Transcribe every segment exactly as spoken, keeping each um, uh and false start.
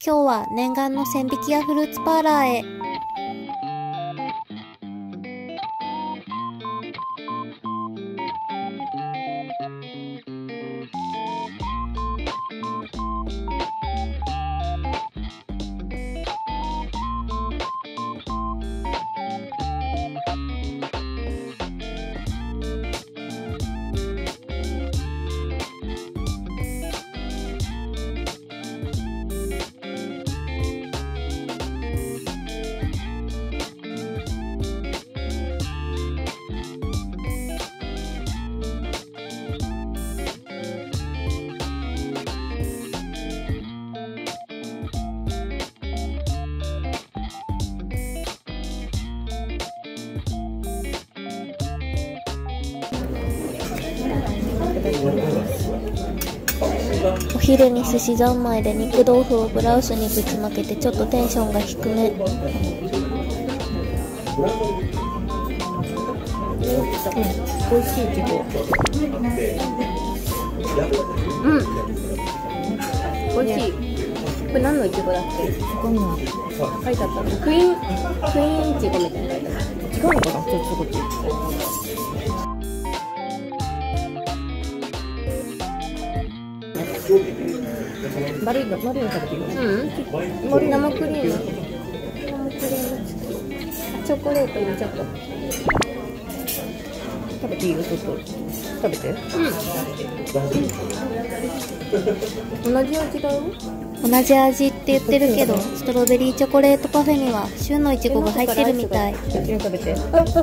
今日は念願の千疋屋フルーツパーラーへ。お昼に寿司三昧で肉豆腐をブラウスにぶちまけてちょっとテンションが低め。うん、美味しいいちご。うん、美味しい。これ何のいちごだっけ？書いてあったの。クイーンクイーンいちごみたいな書いてあった。違うのかな？ちょっとこっち。丸いの、丸いの食べていいの？うん。生クリーム。生クリーム。チョコレートもちょっと。食べていいよ、ちょっと。食べて。うん。同じ味だよ。同じ味って言ってるけど、ストロベリーチョコレートパフェには旬のいちごが入ってるみたい。食べて。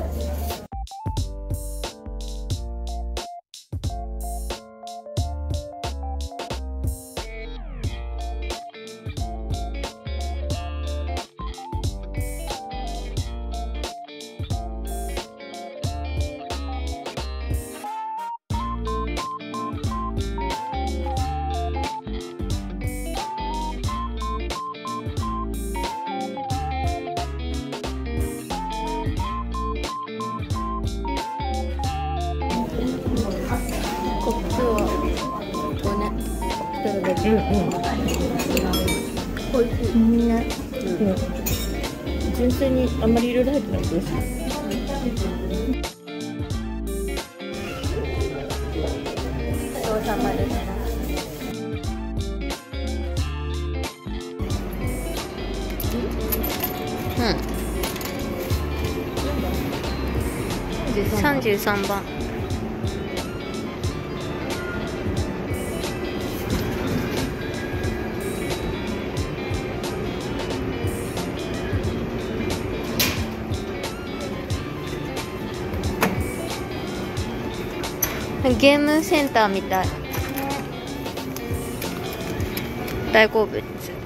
こっちはこうね、ストロベリー。うんうん。美味しい。ね。うん。純粋にあんまりいろいろ入ってないと美味しい。ごちそうさまです。うん。さんじゅうさんばん。ゲームセンターみたい。大好物。